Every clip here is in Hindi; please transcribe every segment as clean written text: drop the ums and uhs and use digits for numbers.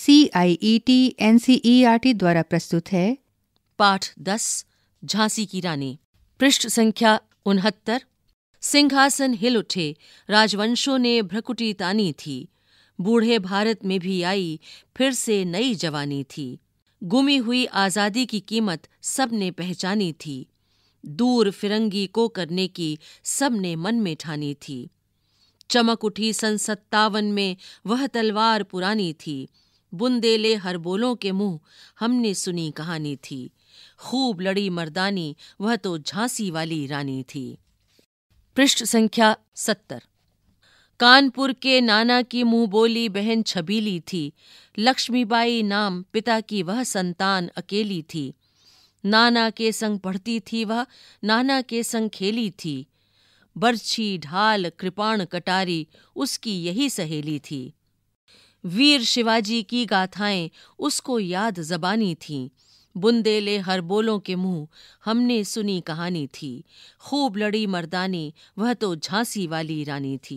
CIET NCERT द्वारा प्रस्तुत है। पाठ 10 झांसी की रानी। पृष्ठ संख्या 69। सिंहासन हिल उठे, राजवंशों ने भ्रकुटी तानी थी। बूढ़े भारत में भी आई फिर से नई जवानी थी। गुमी हुई आज़ादी की कीमत सब ने पहचानी थी। दूर फिरंगी को करने की सब ने मन में ठानी थी। चमक उठी सन 57 में वह तलवार पुरानी थी। बुंदेले हर बोलों के मुंह हमने सुनी कहानी थी। खूब लड़ी मर्दानी, वह तो झांसी वाली रानी थी। पृष्ठ संख्या 70। कानपुर के नाना की मुंह बोली बहन छबीली थी। लक्ष्मीबाई नाम पिता की वह संतान अकेली थी। नाना के संग पढ़ती थी वह, नाना के संग खेली थी। बरछी ढाल कृपाण कटारी उसकी यही सहेली थी। वीर शिवाजी की गाथाएं उसको याद जबानी थीं। बुंदेले हर बोलों के मुंह हमने सुनी कहानी थी। खूब लड़ी मर्दानी, वह तो झांसी वाली रानी थी।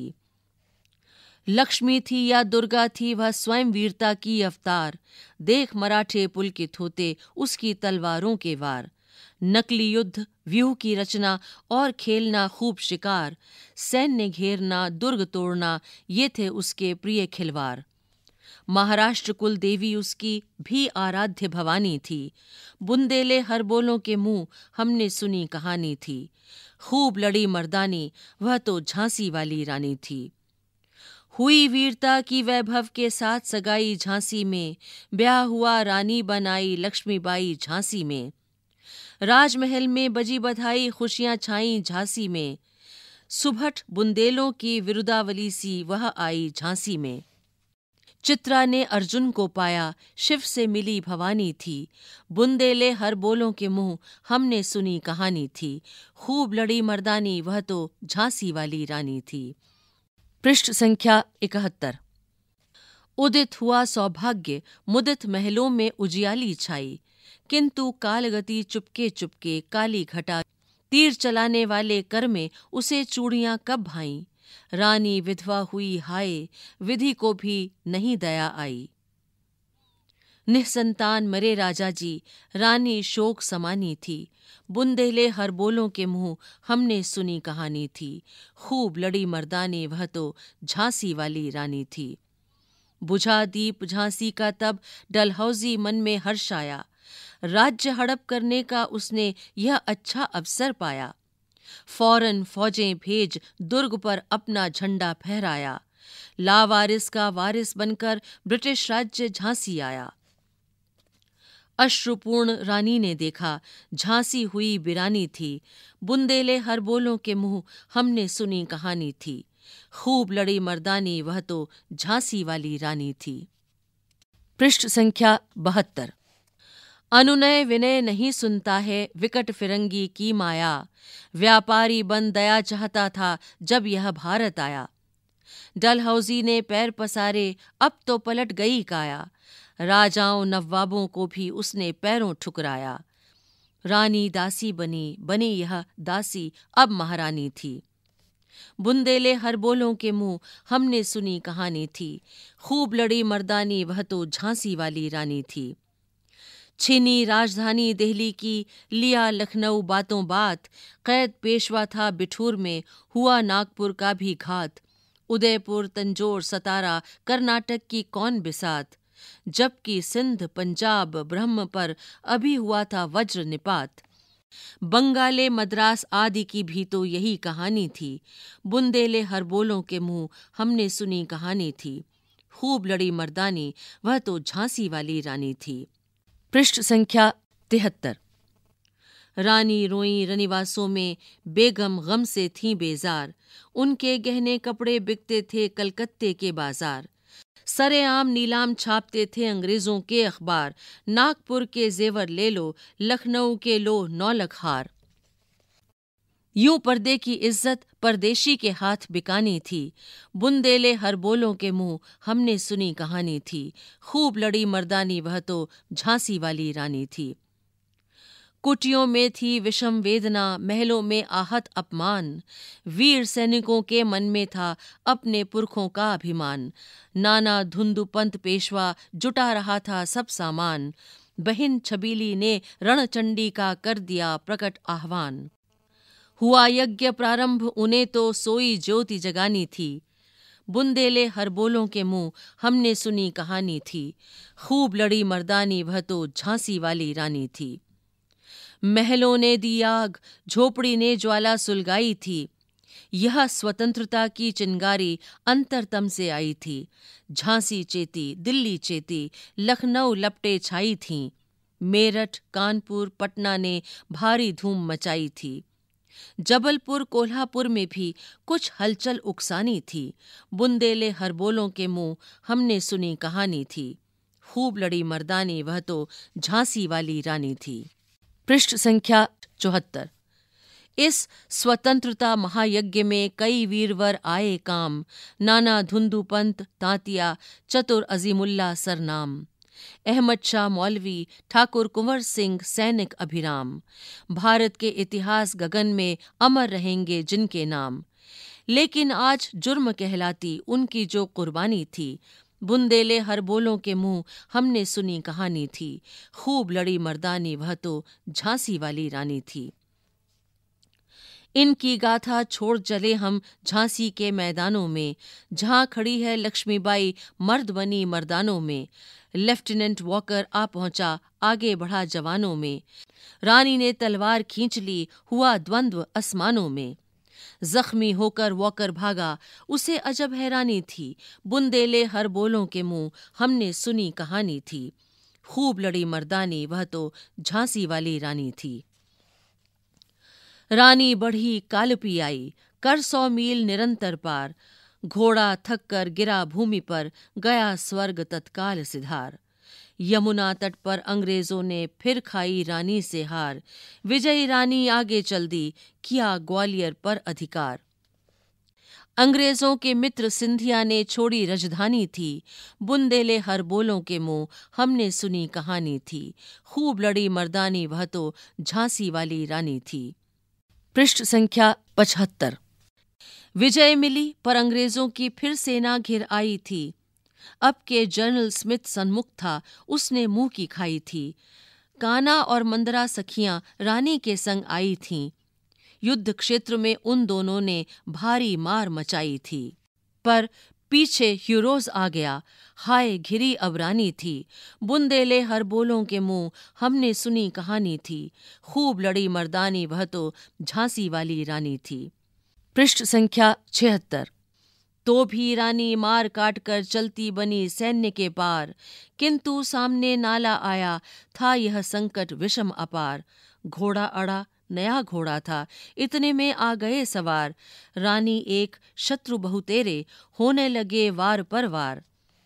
लक्ष्मी थी या दुर्गा थी, वह स्वयं वीरता की अवतार। देख मराठे पुलकित होते उसकी तलवारों के वार। नकली युद्ध, व्यूह की रचना और खेलना खूब शिकार। सैन्य घेरना, दुर्ग तोड़ना, ये थे उसके प्रिय खिलवाड़। महाराष्ट्र कुल देवी उसकी भी आराध्य भवानी थी। बुंदेले हर बोलों के मुंह हमने सुनी कहानी थी। खूब लड़ी मर्दानी, वह तो झांसी वाली रानी थी। हुई वीरता की वैभव के साथ सगाई झांसी में। ब्याह हुआ रानी बनाई लक्ष्मीबाई झांसी में। राजमहल में बजी बधाई, खुशियां छाई झांसी में। सुभट बुंदेलों की विरुदावली सी वह आई झांसी में। चित्रा ने अर्जुन को पाया, शिव से मिली भवानी थी। बुंदेले हर बोलों के मुंह हमने सुनी कहानी थी। खूब लड़ी मर्दानी, वह तो झांसी वाली रानी थी। पृष्ठ संख्या 71। उदित हुआ सौभाग्य, मुदित महलों में उजियाली छाई। किंतु कालगति चुपके चुपके काली घटा। तीर चलाने वाले कर में उसे चूड़ियां कब भाईं। रानी विधवा हुई हाय, विधि को भी नहीं दया आई। निःसंतान मरे राजा जी, रानी शोक समानी थी। बुंदेले हर बोलों के मुंह हमने सुनी कहानी थी। खूब लड़ी मर्दानी, वह तो झांसी वाली रानी थी। बुझा दीप झांसी का तब डलहौजी मन में हर्ष आया। राज्य हड़प करने का उसने यह अच्छा अवसर पाया। फौरन फौजें भेज दुर्ग पर अपना झंडा फहराया। लावारिस का वारिस बनकर ब्रिटिश राज्य झांसी आया। अश्रुपूर्ण रानी ने देखा, झांसी हुई बिरानी थी। बुंदेले हर बोलों के मुंह हमने सुनी कहानी थी। खूब लड़ी मर्दानी, वह तो झांसी वाली रानी थी। पृष्ठ संख्या 72। अनुनय विनय नहीं सुनता है विकट फिरंगी की माया। व्यापारी बन दया चाहता था जब यह भारत आया। डलहौजी ने पैर पसारे, अब तो पलट गई काया। राजाओं नवाबों को भी उसने पैरों ठुकराया। रानी दासी बनी, बनी यह दासी अब महारानी थी। बुंदेले हर बोलों के मुंह हमने सुनी कहानी थी। खूब लड़ी मर्दानी, वह तो झांसी वाली रानी थी। छीनी राजधानी दिल्ली की, लिया लखनऊ बातों बात। कैद पेशवा था बिठूर में, हुआ नागपुर का भी घात। उदयपुर तंजौर सतारा कर्नाटक की कौन बिसात। जबकि सिंध पंजाब ब्रह्म पर अभी हुआ था वज्र निपात। बंगाले मद्रास आदि की भी तो यही कहानी थी। बुंदेले हर बोलों के मुंह हमने सुनी कहानी थी। खूब लड़ी मर्दानी, वह तो झांसी वाली रानी थी। पृष्ठ संख्या 73। रानी रोई रनिवासों में, बेगम गम से थीं बेजार। उनके गहने कपड़े बिकते थे कलकत्ते के बाजार। सरेआम नीलाम छापते थे अंग्रेजों के अखबार। नागपुर के जेवर ले लो, लखनऊ के लो 9 लाख हार। यूं पर्दे की इज्जत परदेशी के हाथ बिकानी थी। बुंदेले हर बोलों के मुंह हमने सुनी कहानी थी। खूब लड़ी मर्दानी, वह तो झांसी वाली रानी थी। कुटियों में थी विषम वेदना, महलों में आहत अपमान। वीर सैनिकों के मन में था अपने पुरखों का अभिमान। नाना धुंधु पंत पेशवा जुटा रहा था सब सामान। बहन छबीली ने रणचंडी का कर दिया प्रकट आह्वान। हुआ यज्ञ प्रारंभ, उन्हें तो सोई ज्योति जगानी थी। बुंदेले हरबोलों के मुंह हमने सुनी कहानी थी। खूब लड़ी मर्दानी, वह तो झांसी वाली रानी थी। महलों ने दी आग, झोपड़ी ने ज्वाला सुलगाई थी। यह स्वतंत्रता की चिंगारी अंतरतम से आई थी। झांसी चेती, दिल्ली चेती, लखनऊ लपटे छाई थीं। मेरठ, कानपुर, पटना ने भारी धूम मचाई थी। जबलपुर, कोल्हापुर में भी कुछ हलचल उकसानी थी। बुंदेले हरबोलों के मुंह हमने सुनी कहानी थी। खूब लड़ी मर्दानी, वह तो झांसी वाली रानी थी। पृष्ठ संख्या 74। इस स्वतंत्रता महायज्ञ में कई वीरवर आए काम। नाना धुंधु पंत, तांतिया, चतुर अजीमुल्ला सरनाम। अहमद शाह मौलवी, ठाकुर कुंवर सिंह सैनिक अभिराम। भारत के इतिहास गगन में अमर रहेंगे जिनके नाम। लेकिन आज जुर्म कहलाती उनकी जो कुर्बानी थी। बुंदेले हरबोलों के मुंह हमने सुनी कहानी थी। खूब लड़ी मर्दानी, वह तो झांसी वाली रानी थी। इनकी गाथा छोड़ चले हम झांसी के मैदानों में, जहां खड़ी है लक्ष्मीबाई मर्द बनी मर्दानों में। लेफ्टिनेंट वॉकर आ पहुंचा, आगे बढ़ा जवानों में। रानी ने तलवार खींच ली, हुआ द्वंद्व आसमानों में। जख्मी होकर वॉकर भागा, उसे अजब हैरानी थी। बुंदेले हरबोलों के मुंह हमने सुनी कहानी थी। खूब लड़ी मर्दानी, वह तो झांसी वाली रानी थी। रानी बढ़ी कालपी आई, कर 100 मील निरंतर पार। घोड़ा थक कर गिरा भूमि पर, गया स्वर्ग तत्काल सिधार। यमुना तट पर अंग्रेजों ने फिर खाई रानी से हार। विजयी रानी आगे चल दी, किया ग्वालियर पर अधिकार। अंग्रेजों के मित्र सिंधिया ने छोड़ी राजधानी थी। बुंदेले हरबोलों के मुंह हमने सुनी कहानी थी। खूब लड़ी मर्दानी, वह तो झांसी वाली रानी थी। पृष्ठ संख्या 75। विजय मिली पर अंग्रेजों की फिर सेना घिर आई थी। अब के जनरल स्मिथ सन्मुख था, उसने मुंह की खाई थी। काना और मंदरा सखियां रानी के संग आई थीं। युद्ध क्षेत्र में उन दोनों ने भारी मार मचाई थी। पर पीछे ह्यूरोज आ गया, हाय घिरी अब रानी थी। बुंदेले हरबोलों के मुंह हमने सुनी कहानी थी। खूब लड़ी मर्दानी, वह तो झांसी वाली रानी थी। पृष्ठ संख्या 76। तो भी रानी मार काट कर चलती बनी सैन्य के पार, किंतु सामने नाला आया, था यह संकट विषम अपार। घोड़ा अड़ा, नया घोड़ा था, इतने में आ गए सवार। रानी एक, शत्रु बहुतेरे, होने लगे वार पर वार।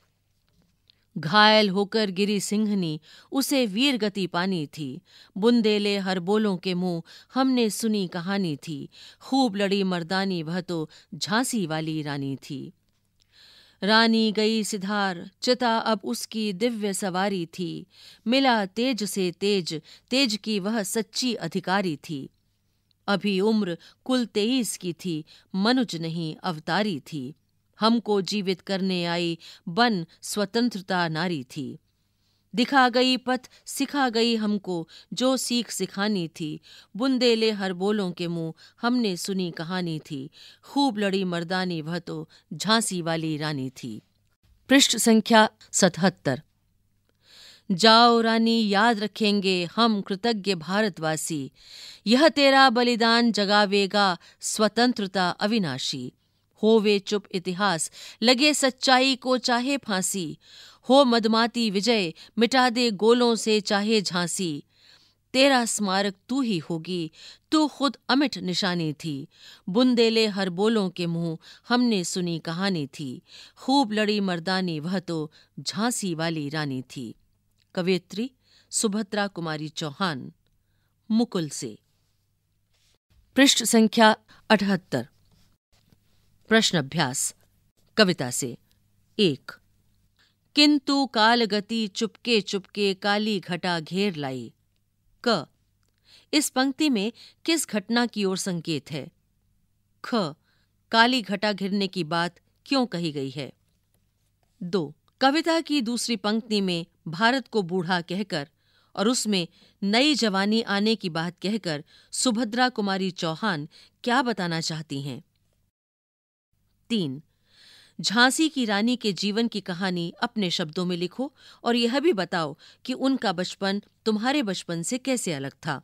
घायल होकर गिरी सिंहनी, उसे वीर गति पानी थी। बुंदेले हरबोलों के मुंह हमने सुनी कहानी थी। खूब लड़ी मर्दानी, वह तो झांसी वाली रानी थी। रानी गई सिधार, चिता अब उसकी दिव्य सवारी थी। मिला तेज से तेज, तेज की वह सच्ची अधिकारी थी। अभी उम्र कुल 23 की थी, मनुज नहीं अवतारी थी। हमको जीवित करने आई, बन स्वतंत्रता नारी थी। दिखा गई पथ, सिखा गई हमको, जो सीख सिखानी थी। बुंदेले हरबोलों के मुंह हमने सुनी कहानी थी। खूब लड़ी मर्दानी, वह तो झांसी वाली रानी थी। पृष्ठ संख्या 77। जाओ रानी, याद रखेंगे हम कृतज्ञ भारतवासी। यह तेरा बलिदान जगावेगा स्वतंत्रता अविनाशी। होवे चुप इतिहास, लगे सच्चाई को चाहे फांसी। हो मदमाती विजय, मिटा दे गोलों से चाहे झांसी। तेरा स्मारक तू ही होगी, तू खुद अमिट निशानी थी। बुंदेले हरबोलों के मुंह हमने सुनी कहानी थी। खूब लड़ी मर्दानी, वह तो झांसी वाली रानी थी। कवयित्री सुभद्रा कुमारी चौहान, मुकुल से। पृष्ठ संख्या 78। प्रश्न अभ्यास कविता से। 1। किंतु काल गति चुपके चुपके काली घटा घेर लाई। क। इस पंक्ति में किस घटना की ओर संकेत है? ख. काली घटा घिरने की बात क्यों कही गई है? 2. कविता की दूसरी पंक्ति में भारत को बूढ़ा कहकर और उसमें नई जवानी आने की बात कहकर सुभद्रा कुमारी चौहान क्या बताना चाहती हैं? 3. झांसी की रानी के जीवन की कहानी अपने शब्दों में लिखो और यह भी बताओ कि उनका बचपन तुम्हारे बचपन से कैसे अलग था।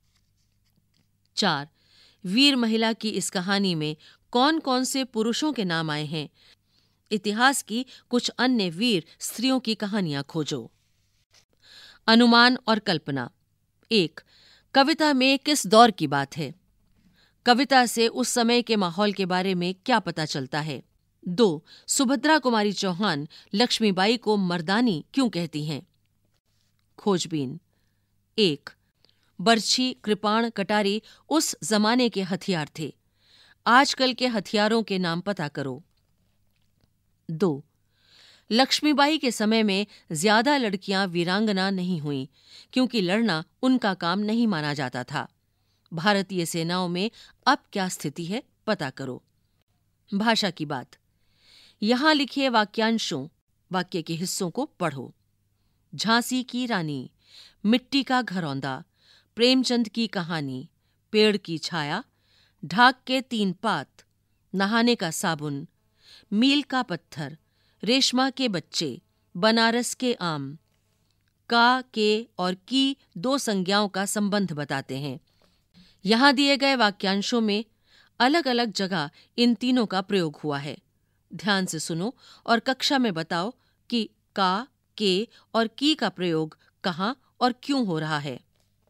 4. वीर महिला की इस कहानी में कौन कौन से पुरुषों के नाम आए हैं? इतिहास की कुछ अन्य वीर स्त्रियों की कहानियां खोजो। अनुमान और कल्पना। 1. कविता में किस दौर की बात है? कविता से उस समय के माहौल के बारे में क्या पता चलता है? 2. सुभद्रा कुमारी चौहान लक्ष्मीबाई को मर्दानी क्यों कहती हैं? खोजबीन। 1. बर्छी, कृपाण, कटारी उस जमाने के हथियार थे। आजकल के हथियारों के नाम पता करो। 2. लक्ष्मीबाई के समय में ज्यादा लड़कियां वीरांगना नहीं हुईं क्योंकि लड़ना उनका काम नहीं माना जाता था। भारतीय सेनाओं में अब क्या स्थिति है पता करो। भाषा की बात। यहां लिखे वाक्यांशों, वाक्य के हिस्सों को पढ़ो। झांसी की रानी, मिट्टी का घरौंदा, प्रेमचंद की कहानी, पेड़ की छाया, ढाक के 3 पात, नहाने का साबुन, मील का पत्थर, रेशमा के बच्चे, बनारस के आम। का, के और की 2 संज्ञाओं का संबंध बताते हैं। यहां दिए गए वाक्यांशों में अलग अलग जगह इन तीनों का प्रयोग हुआ है। ध्यान से सुनो और कक्षा में बताओ कि का, के और की का प्रयोग कहां और क्यों हो रहा है।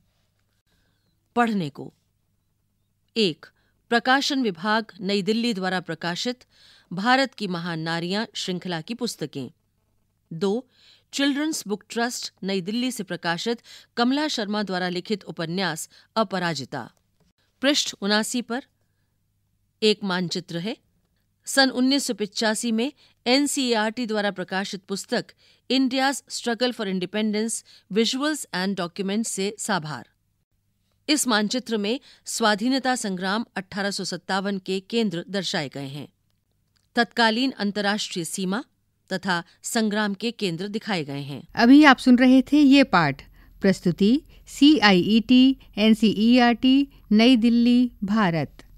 पढ़ने को। 1. प्रकाशन विभाग नई दिल्ली द्वारा प्रकाशित भारत की महान नारियां श्रृंखला की पुस्तकें। 2. चिल्ड्रंस बुक ट्रस्ट नई दिल्ली से प्रकाशित कमला शर्मा द्वारा लिखित उपन्यास अपराजिता। पृष्ठ 79 पर एक मानचित्र है। सन 1985 में एनसीईआरटी द्वारा प्रकाशित पुस्तक India's struggle for independence visuals and documents से साभार। इस मानचित्र में स्वाधीनता संग्राम 1857 के केंद्र दर्शाए गए हैं। तत्कालीन अंतर्राष्ट्रीय सीमा तथा संग्राम के केंद्र दिखाए गए हैं। अभी आप सुन रहे थे ये पाठ। प्रस्तुति CIET NCERT नई दिल्ली, भारत।